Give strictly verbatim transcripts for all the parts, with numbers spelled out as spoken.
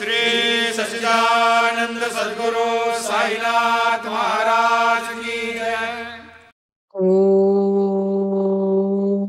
श्री सच्चिदानंद सद्गुरु साईनाथ महाराज की जय। ஓம்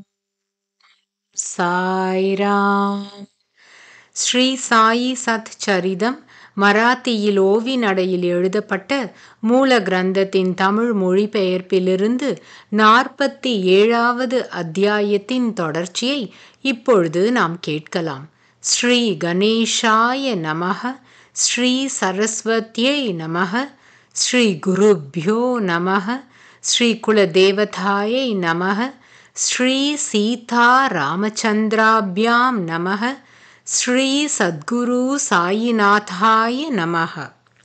சாய்ராம். ஸ்ரீ சாயி சத் சரிதம் மராத்தியில் ஓவி நடையில் எழுதப்பட்ட மூல கிரந்தத்தின் தமிழ் மொழிபெயர்ப்பிலிருந்து நாற்பத்தி ஏழாவது அத்தியாயத்தின் தொடர்ச்சியை இப்பொழுது நாம் கேட்கலாம். ஸ்ரீ கணேஷாய நமஹ, ஸ்ரீ சரஸ்வத்யை நமஹ, ஸ்ரீ குருப்யோ நமஹ, ஸ்ரீ குலதேவதாயை நமஹ, ஸ்ரீ சீதா ராமச்சந்திராபியாம் நமஹ, ஸ்ரீ சத்குரு சாயிநாதாய நமஹ.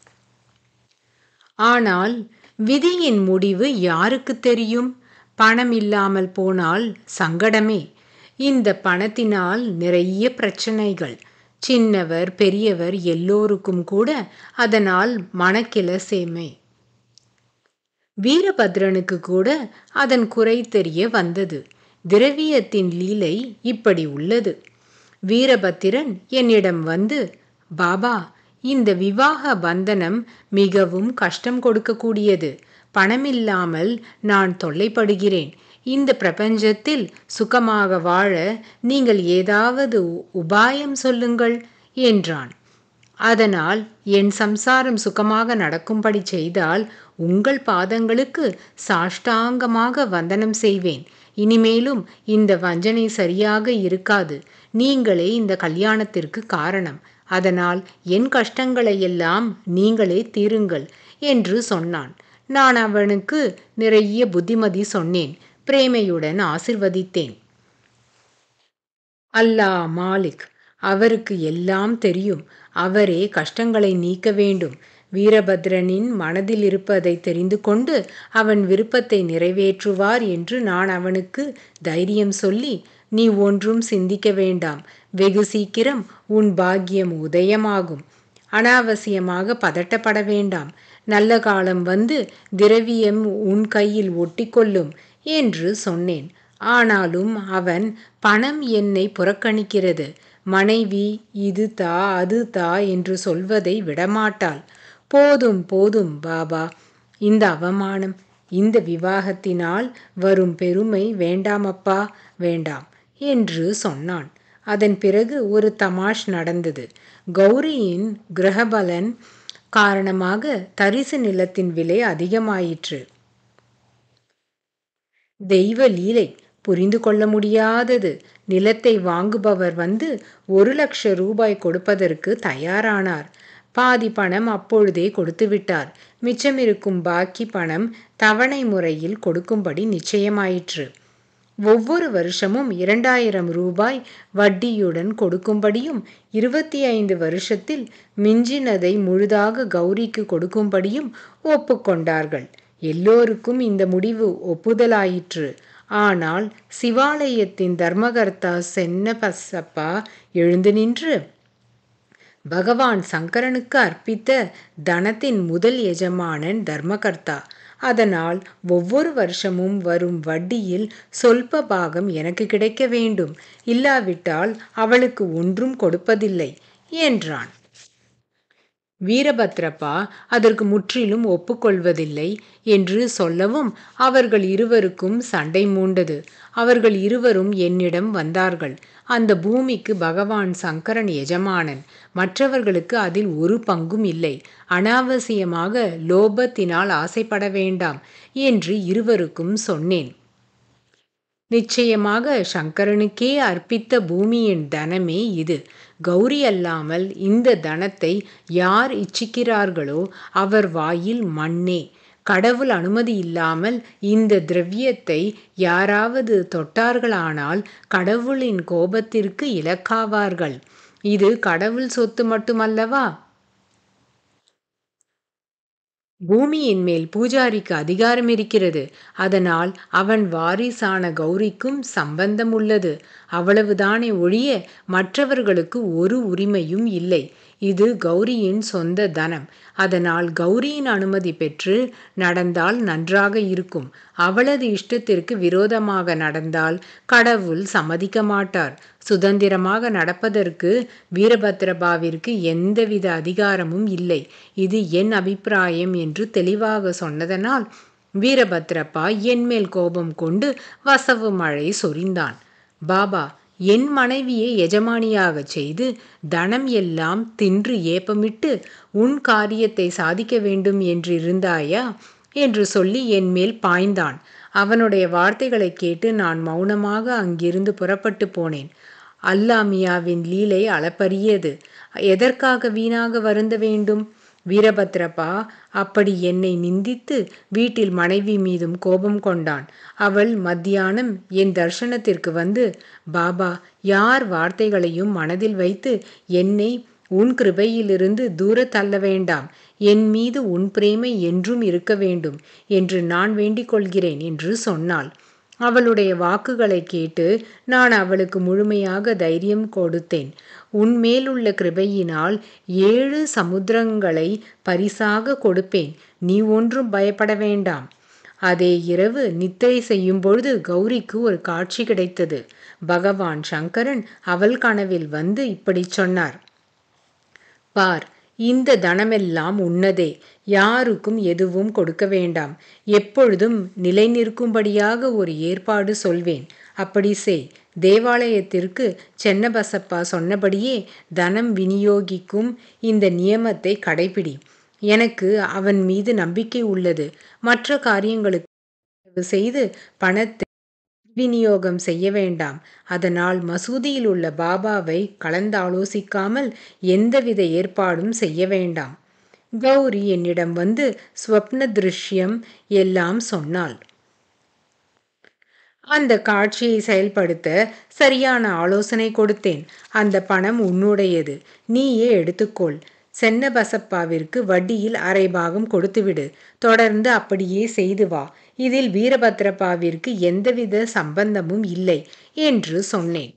ஆனால் விதியின் முடிவு யாருக்கு தெரியும்? பணம் இல்லாமல் போனால் சங்கடமே. இந்த பணத்தினால் நிறைய பிரச்சனைகள். சின்னவர் பெரியவர் எல்லோருக்கும் கூட அதனால் மனக்கிலசேமை. வீரபத்ரனுக்கு கூட அதன் குறை தெரிய வந்தது. திரவியத்தின் லீலை இப்படி உள்ளது. வீரபத்திரன் என்னிடம் வந்து, பாபா, இந்த விவாக பந்தனம் மிகவும் கஷ்டம் கொடுக்கக்கூடியது. பணமில்லாமல் நான் தொல்லைப்படுகிறேன். இந்த பிரபஞ்சத்தில் சுகமாக வாழ நீங்கள் ஏதாவது உபாயம் சொல்லுங்கள் என்றான். அதனால் என் சம்சாரம் சுகமாக நடக்கும்படி செய்தால் உங்கள் பாதங்களுக்கு சாஷ்டாங்கமாக வந்தனம் செய்வேன். இனிமேலும் இந்த வஞ்சனை சரியாக இருக்காது. நீங்களே இந்த கல்யாணத்திற்கு காரணம். அதனால் என் கஷ்டங்களையெல்லாம் நீங்களே தீருங்கள் என்று சொன்னான். நான் அவனுக்கு நிறைய புத்திமதி சொன்னேன். பிரேமையுடன் ஆசிர்வதித்தேன். அல்லாஹ் மாலிக், அவருக்கு எல்லாம் தெரியும். அவரே கஷ்டங்களை நீக்க வேண்டும். வீரபத்ரனின் மனதில் இருப்பதை தெரிந்து கொண்டு அவன் விருப்பத்தை நிறைவேற்றுவார் என்று நான் அவனுக்கு தைரியம் சொல்லி, நீ ஒன்றும் சிந்திக்க வேண்டாம். வெகு சீக்கிரம் உன் பாக்கியம் உதயமாகும். அனாவசியமாக பதட்டப்பட வேண்டாம். நல்ல காலம் வந்து திரவியம் உன் கையில் ஒட்டிக்கொள்ளும் என்று சொன்னேன். ஆனாலும் அவன் பணம் என்னை புறக்கணிக்கிறது. மனைவி இது தா அது தா என்று சொல்வதை விடமாட்டாள். போதும் போதும் பாபா, இந்த அவமானம், இந்த விவாகத்தினால் வரும் பெருமை வேண்டாமப்பா, வேண்டாம் என்று சொன்னான். அதன் பிறகு ஒரு தமாஷ் நடந்தது. கௌரியின் கிரகபலன் காரணமாக தரிசு நிலத்தின் விலை அதிகமாயிற்று. தெய்வ லீலை, புரிந்து கொள்ள முடியாதது. நிலத்தை வாங்குபவர் வந்து ஒரு லட்ச ரூபாய் கொடுப்பதற்கு தயாரானார். பாதி பணம் அப்பொழுதே கொடுத்து விட்டார். மிச்சமிருக்கும் பாக்கி பணம் தவணை முறையில் கொடுக்கும்படி நிச்சயமாயிற்று. ஒவ்வொரு வருஷமும் இரண்டாயிரம் ரூபாய் வட்டியுடன் கொடுக்கும்படியும் இருபத்தி ஐந்து வருஷத்தில் மிஞ்சினதை முழுதாக கௌரிக்கு கொடுக்கும்படியும் ஒப்புக்கொண்டார்கள். எல்லோருக்கும் இந்த முடிவு ஒப்புதலாயிற்று. ஆனால் சிவாலயத்தின் தர்மகர்த்தா சென்னபசப்பா எழுந்து நின்று, பகவான் சங்கரனுக்கு அர்ப்பித்த தனத்தின் முதல் எஜமானன் தர்மகர்த்தா. அதனால் ஒவ்வொரு வருஷமும் வரும் வட்டியில் சொல்ப பாகம் எனக்கு கிடைக்க வேண்டும். இல்லாவிட்டால் அவளுக்கு ஒன்றும் கொடுப்பதில்லை என்றான். வீரபத்ரப்பா அதற்கு முற்றிலும் ஒப்புக்கொள்வதில்லை என்று சொல்லவும் அவர்கள் இருவருக்கும் சண்டை மூண்டது. அவர்கள் இருவரும் என்னிடம் வந்தார்கள். அந்த பூமிக்கு பகவான் சங்கரன் எஜமானன். மற்றவர்களுக்கு அதில் ஒரு பங்கும் இல்லை. அனாவசியமாக லோபத்தினால் ஆசைப்பட வேண்டாம் என்று இருவருக்கும் சொன்னேன். நிச்சயமாக சங்கரனுக்கே அர்ப்பித்த பூமியின் தனமே இது. கௌரி அல்லாமல் இந்த தனத்தை யார் இச்சிக்கிறார்களோ அவர் வாயில் மண்ணே. கடவுள் அனுமதி இல்லாமல் இந்த திரவியத்தை யாராவது தொட்டார்களானால் கடவுளின் கோபத்திற்கு இலக்காவார்கள். இது கடவுள் சொத்து மட்டுமல்லவா? பூமியின் மேல் பூஜாரிக்கு அதிகாரம் இருக்கிறது. அதனால் அவன் வாரிசான கௌரிக்கும் சம்பந்தம் உள்ளது. அவ்வளவுதானே ஒழிய மற்றவர்களுக்கு ஒரு உரிமையும் இல்லை. இது கௌரியின் சொந்த தனம். அதனால் கௌரியின் அனுமதி பெற்று நடந்தால் நன்றாக இருக்கும். அவளது இஷ்டத்திற்கு விரோதமாக நடந்தால் கடவுள் சம்மதிக்க மாட்டார். சுதந்திரமாக நடப்பதற்கு வீரபத்ரபாவிற்கு எந்தவித அதிகாரமும் இல்லை. இது என் அபிப்பிராயம் என்று தெளிவாக சொன்னதனால் வீரபத்ரப்பா என்மேல் கோபம் கொண்டு வசவு மழை சொரிந்தான். பாபா, என் மனைவியை எஜமானியாகச் செய்து தனம் எல்லாம் தின்று ஏப்பமிட்டு உன் காரியத்தை சாதிக்க வேண்டும் என்று இருந்தாயா என்று சொல்லி என் மேல் பாய்ந்தான். அவனுடைய வார்த்தைகளை கேட்டு நான் மௌனமாக அங்கிருந்து புறப்பட்டு போனேன். அல்லாமியாவின் லீலை அளப்பரியது. எதற்காக வீணாக வருந்த வேண்டும்? வீரபத்ரப்பா அப்படி என்னை நிந்தித்து வீட்டில் மனைவி மீதும் கோபம் கொண்டான். அவள் மத்தியானம் என் தர்சனத்திற்கு வந்து, பாபா, யார் வார்த்தைகளையும் மனதில் வைத்து என்னை உன் கிருபையிலிருந்து தூர தள்ள வேண்டாம். என் மீது உன் பிரேமை என்றும் இருக்க வேண்டும் என்று நான் வேண்டிக் கொள்கிறேன் என்று சொன்னாள். அவளுடைய வாக்குகளை கேட்டு நான் அவளுக்கு முழுமையாக தைரியம் கொடுத்தேன். உன்மேலுள்ள கிருபையினால் ஏழு சமுத்திரங்களை பரிசாக கொடுப்பேன். நீ ஒன்றும் பயப்பட வேண்டாம். அதே இரவு நித்திரை செய்யும் பொழுது கௌரிக்கு ஒரு காட்சி கிடைத்தது. பகவான் சங்கரன் அவள் கனவில் வந்து இப்படி சொன்னார். பார், இந்த தனமெல்லாம் உன்னதே. யாருக்கும் எதுவும் கொடுக்க வேண்டாம். எப்பொழுதும் நிலை நிற்கும்படியாக ஒரு ஏற்பாடு சொல்வேன். அப்படி செய். தேவாலயத்திற்கு சென்னபசப்பா சொன்னபடியே தனம் விநியோகிக்கும் இந்த நியமத்தை கடைபிடி. எனக்கு அவன் மீது நம்பிக்கை உள்ளது. மற்ற காரியங்களுக்கு செய்து பணத்தை விநியோகம் செய்ய வேண்டாம். அதனால் மசூதியில் உள்ள பாபாவை கலந்தாலோசிக்காமல் எந்தவித ஏற்பாடும் செய்ய வேண்டாம். கௌரி என்னிடம் வந்து ஸ்வப்ன திருஷ்யம் எல்லாம் சொன்னாள். அந்த காட்சியை செயல்படுத்த சரியான ஆலோசனை கொடுத்தேன். அந்த பணம் உன்னுடையது. நீயே எடுத்துக்கொள். சென்னபசப்பாவிற்கு வட்டியில் அரை பாகம் கொடுத்துவிடு. தொடர்ந்து அப்படியே செய்து வா. இதில் வீரபத்ரப்பாவிற்கு எந்தவித சம்பந்தமும் இல்லை என்று சொன்னேன்.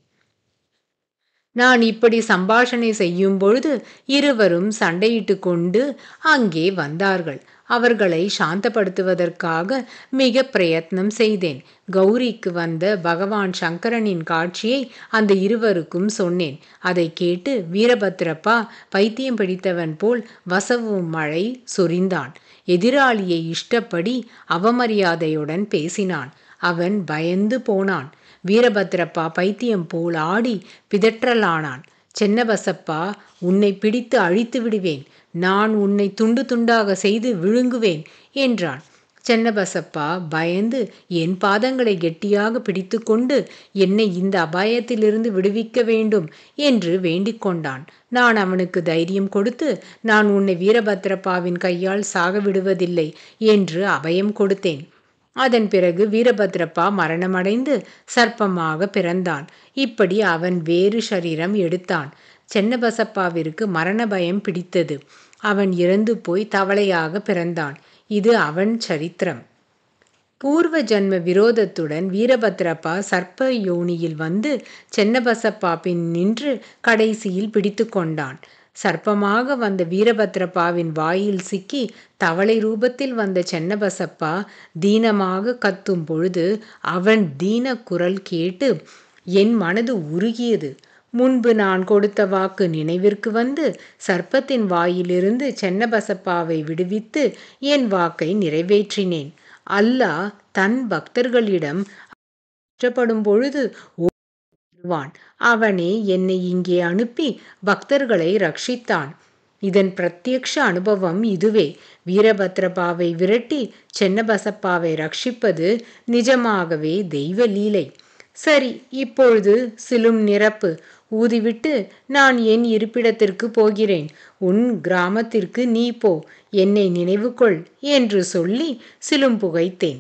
நான் இப்படி சம்பாஷணை செய்யும் பொழுது இருவரும் சண்டையிட்டு கொண்டு அங்கே வந்தார்கள். அவர்களை சாந்தப்படுத்துவதற்காக மிக பிரயத்னம் செய்தேன். கௌரிக்கு வந்த பகவான் சங்கரனின் காட்சியை அந்த இருவருக்கும் சொன்னேன். அதை கேட்டு வீரபத்ரப்பா பைத்தியம் பிடித்தவன் போல் வசவு மழை சொரிந்தான். எதிராளியை இஷ்டப்படி அவமரியாதையுடன் பேசினான். அவன் பயந்து போனான். வீரபத்ரப்பா பைத்தியம் போல் ஆடி பிதற்றலானான். சென்னபசப்பா, உன்னை பிடித்து அழித்து விடுவேன். நான் உன்னை துண்டு துண்டாக செய்து விழுங்குவேன் என்றான். சென்னபசப்பா பயந்து என் பாதங்களை கெட்டியாக பிடித்து கொண்டு என்னை இந்த அபாயத்திலிருந்து விடுவிக்க வேண்டும் என்று வேண்டிக் கொண்டான். நான் அவனுக்கு தைரியம் கொடுத்து, நான் உன்னை வீரபத்ரப்பாவின் கையால் சாக விடுவதில்லை என்று அபயம் கொடுத்தேன். அதன் பிறகு வீரபத்ரப்பா மரணமடைந்து சர்ப்பமாக பிறந்தான். இப்படி அவன் வேறு சரீரம் எடுத்தான். சென்னபசப்பாவிற்கு மரண பயம் பிடித்தது. அவன் இறந்து போய் தவளையாக பிறந்தான். இது அவன் சரித்திரம். பூர்வ ஜன்ம விரோதத்துடன் வீரபத்ரப்பா சர்ப்ப யோனியில் வந்து சென்னபசப்பா பின் நின்று கடைசியில் பிடித்து கொண்டான். சர்ப்பமாக வந்த வீரபத்ரப்பாவின் வாயில் சிக்கி தவளை ரூபத்தில் வந்த சென்னபசப்பா தீனமாக கத்தும் பொழுது அவன் தீன குரல் கேட்டு என் மனது உருகியது. முன்பு நான் கொடுத்த வாக்கு நினைவிற்கு வந்து சர்ப்பத்தின் வாயிலிருந்து சென்னபசப்பாவை விடுவித்து என் வாக்கை நிறைவேற்றினேன். அல்லாஹ் தன் பக்தர்களிடம் கஷ்டப்படும் பொழுது ஓடுவான். அவனே என்னை இங்கே அனுப்பி பக்தர்களை ரட்சித்தான். இதன் பிரத்யக்ஷ அனுபவம் இதுவே. வீரபத்ரப்பாவை விரட்டி சென்னபசப்பாவை ரட்சிப்பது நிஜமாகவே தெய்வ லீலை. சரி, இப்பொழுது சிலும் நிரப்பு ஊதிவிட்டு நான் என் இருப்பிடத்திற்கு போகிறேன். உன் கிராமத்திற்கு நீ போ, என்னை நினைவு கொள் என்று சொல்லி சிலும் புகைத்தேன்.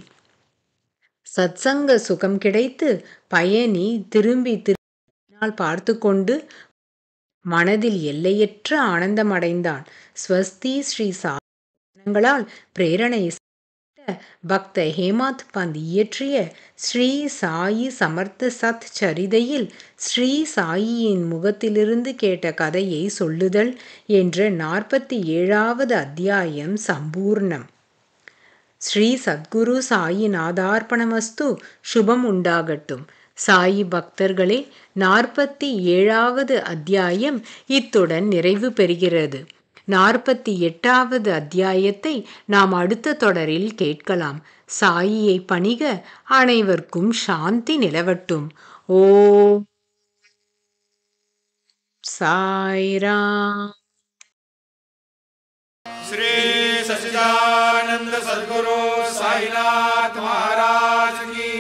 சத்சங்க சுகம் கிடைத்து பயணி திரும்பி திரும்பினால் பார்த்து கொண்டு மனதில் எல்லையற்ற ஆனந்தம் அடைந்தான். ஸ்வஸ்தி ஸ்ரீ சாங்களால் பிரேரணை பக்த ஹேமாத் பந்த் இயற்றிய ஸ்ரீ சாயி சமர்த்த சத் சரிதையில் ஸ்ரீ சாயியின் முகத்திலிருந்து கேட்ட கதையை சொல்லுதல் என்ற நாற்பத்தி ஏழாவது அத்தியாயம் சம்பூர்ணம். ஸ்ரீ சத்குரு சாயிநாதார்ப்பணமஸ்து. சுபம் உண்டாகட்டும். சாயி பக்தர்களே, நாற்பத்தி ஏழாவது அத்தியாயம் இத்துடன் நிறைவு பெறுகிறது. நாற்பத்தி எட்டாவது அத்தியாயத்தை நாம் அடுத்த தொடரில் கேட்கலாம். சாயியை பணிக. அனைவருக்கும் சாந்தி நிலவட்டும். ஓ சாய்ராம். श्री सच्चिदानंद सद्गुरु साईनाथ महाराज की